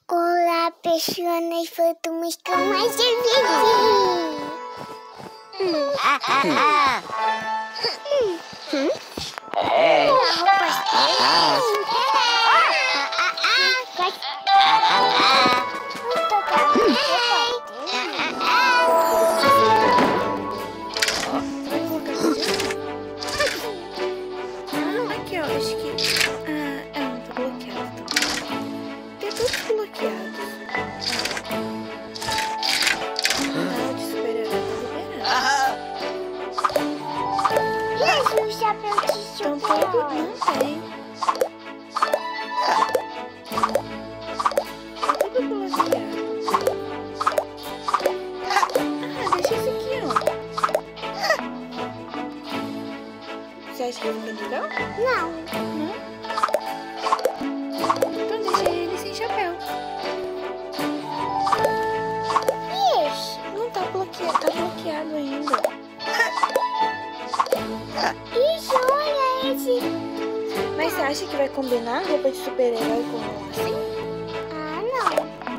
Olá, pessoas, vamos tomar cervejinha. Aqui, ó, acho que... não, tá bloqueado. Tem tudo bloqueado. De super-herói tá liberado. Mas o chapéu de Então tudo super-herói. não tem. Tá tudo bloqueado. Deixa isso aqui, ó. Você acha que fica legal? Não. Não? Então deixa ele sem chapéu. E esse? Não tá bloqueado, tá bloqueado ainda. Isso, olha esse. Mas você acha que vai combinar a roupa de super-herói com assim? Ah, não.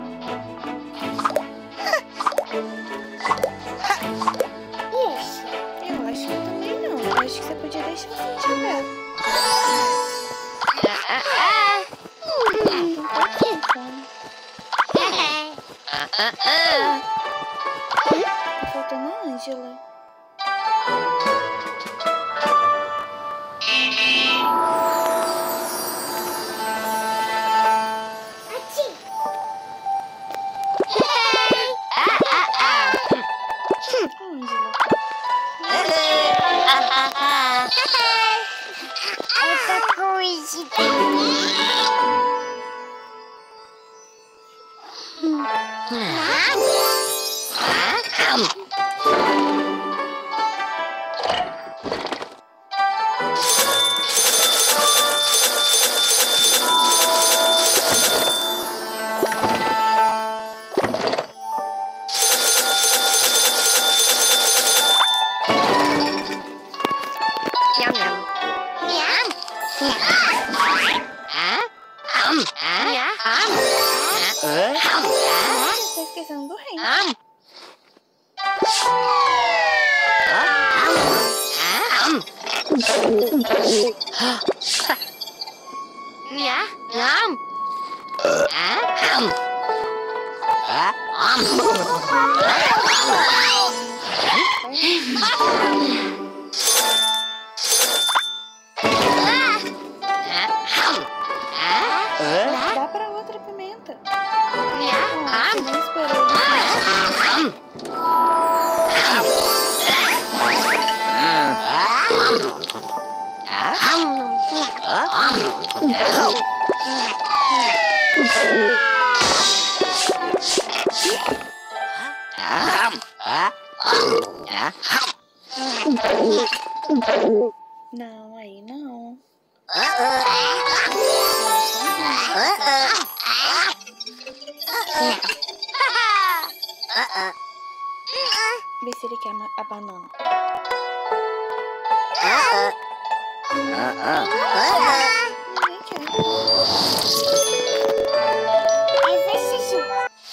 E esse? Eu acho que também não. Eu acho que você podia deixar sem chapéu. Então tá aqui, então. Tá faltando a Ângela. Aqui. Ângela. Essa coisa. Tá esquecendo do rei. Dá pra outra pimenta. Você não esperou Não, aí não. Vê se ele quer a banana. Ninguém quer. Esse é xixi.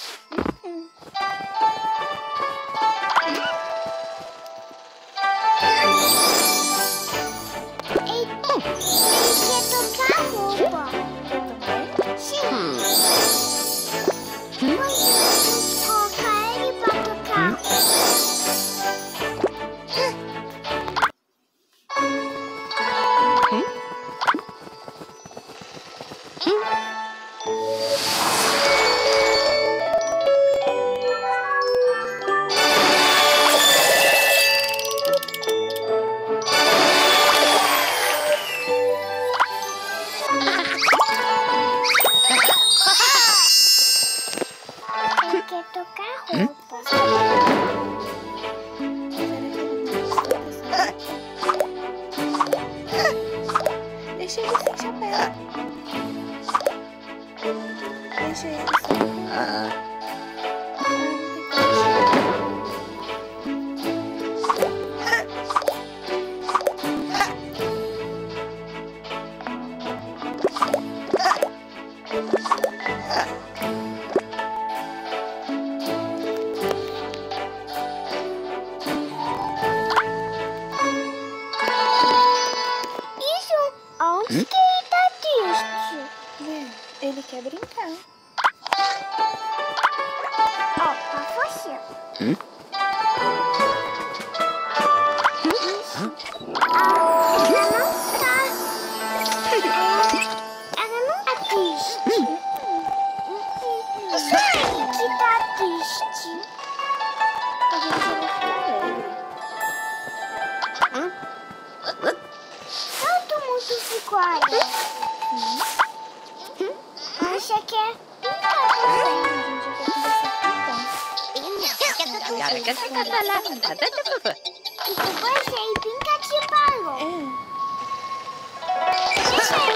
Ele quer tocar a roupa. Sim. Vamos colocar ele pra tocar. Ele quer tocar a roupa. Deixa ele sem chapéu. Deixa ele sem. Ó, pra você. Ela não tá. Ela não tá triste. Isso aí que tá triste. Todo mundo ficou aí. Você quer pintar também? E você pinta de balão. Deixa eu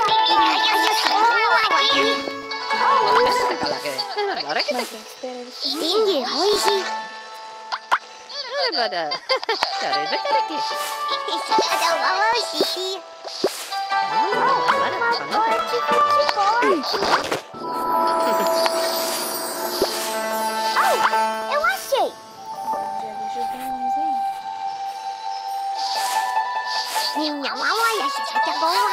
eu achei. Minha mamãe acha que é bom.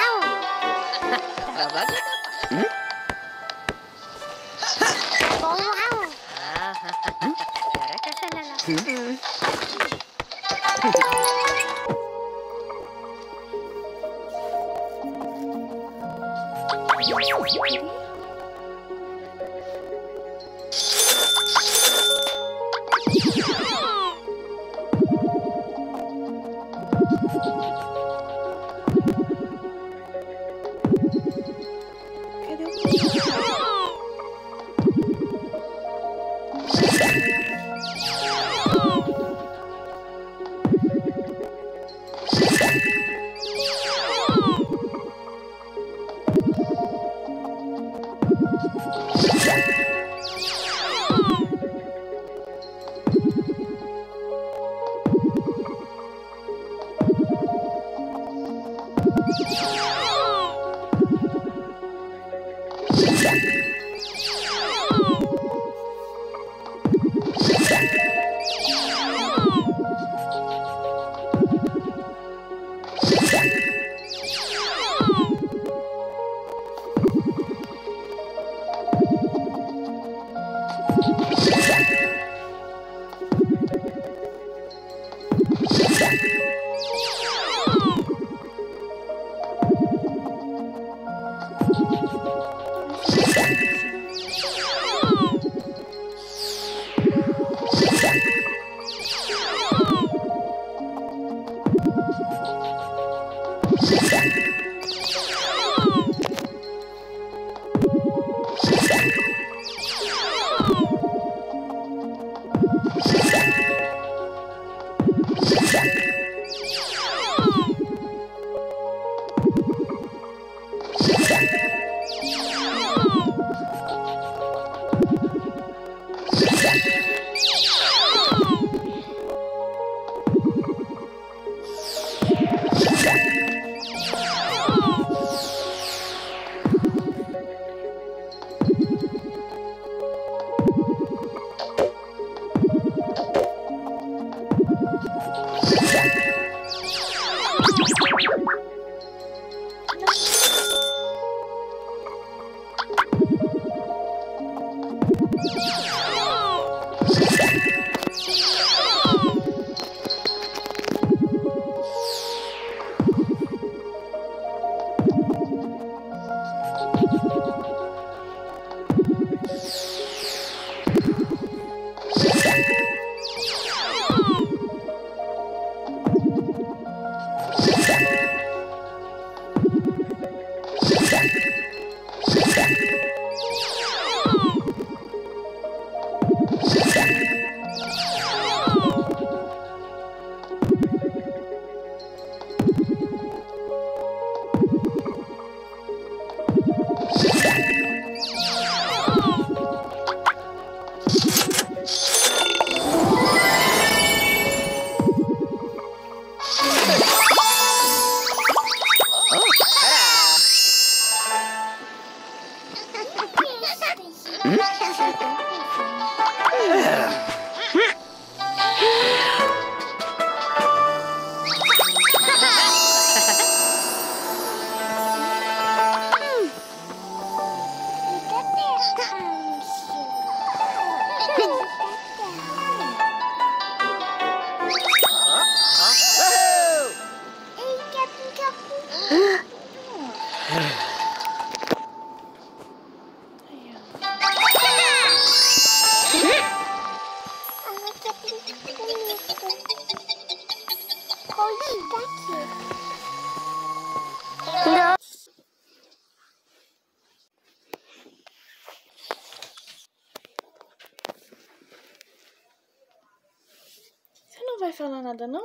Você não vai falar nada, não?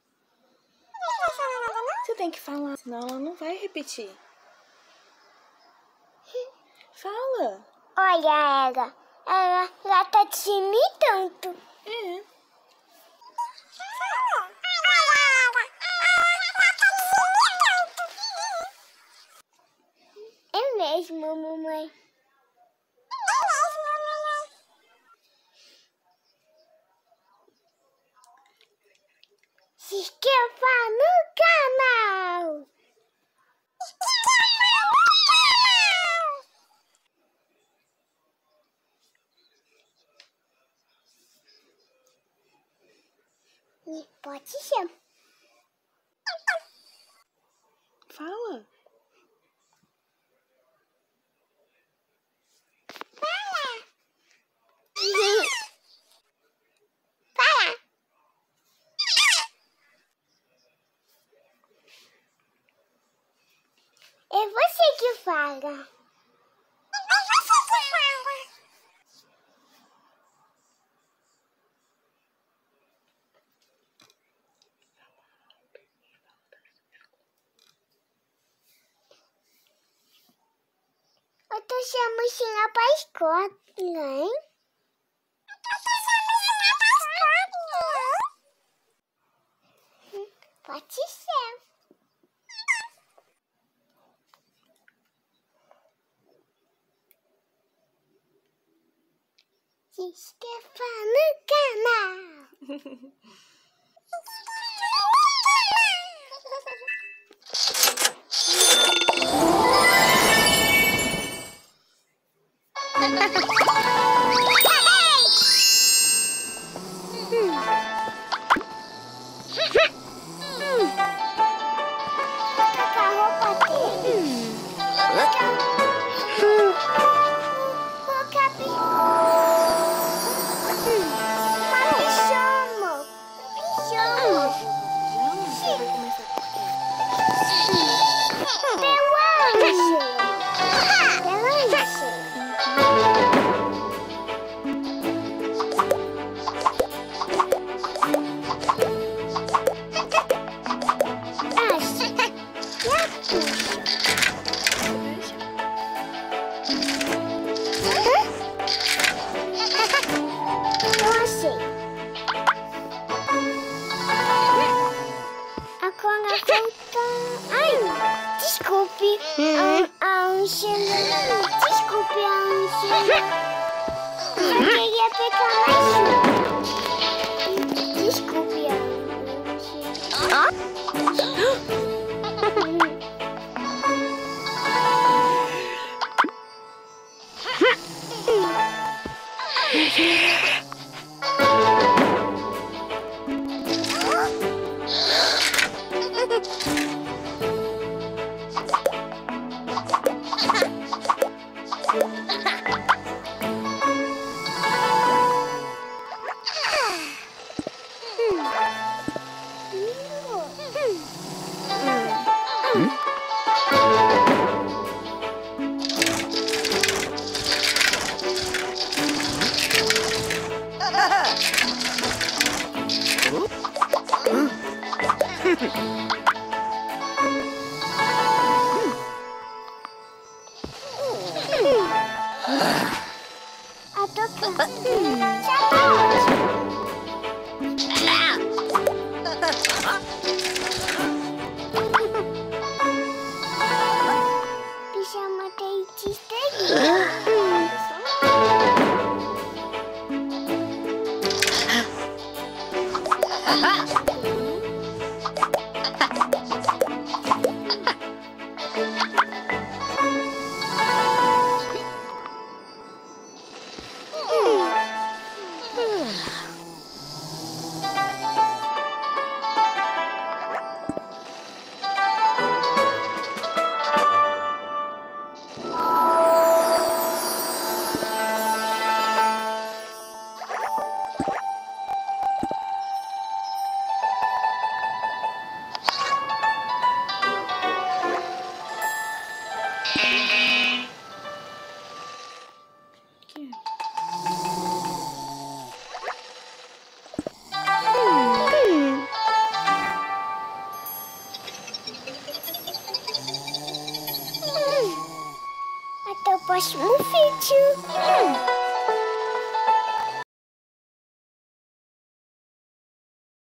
Você tem que falar, senão ela não vai repetir. Fala. Olha ela. Ela tá te imitando. É. É mesmo, mamãe. Se inscreva no canal. Pode ser. Fala. Fala. É você que fala. Eu tô sem a mochila pra escola, hein? Pode ser. Se inscreva no canal. Desculpe, Angela. Desculpe, Angela. Eu queria pegar mais um. Desculpe, Pijama dentista. aqui. Até o próximo vídeo.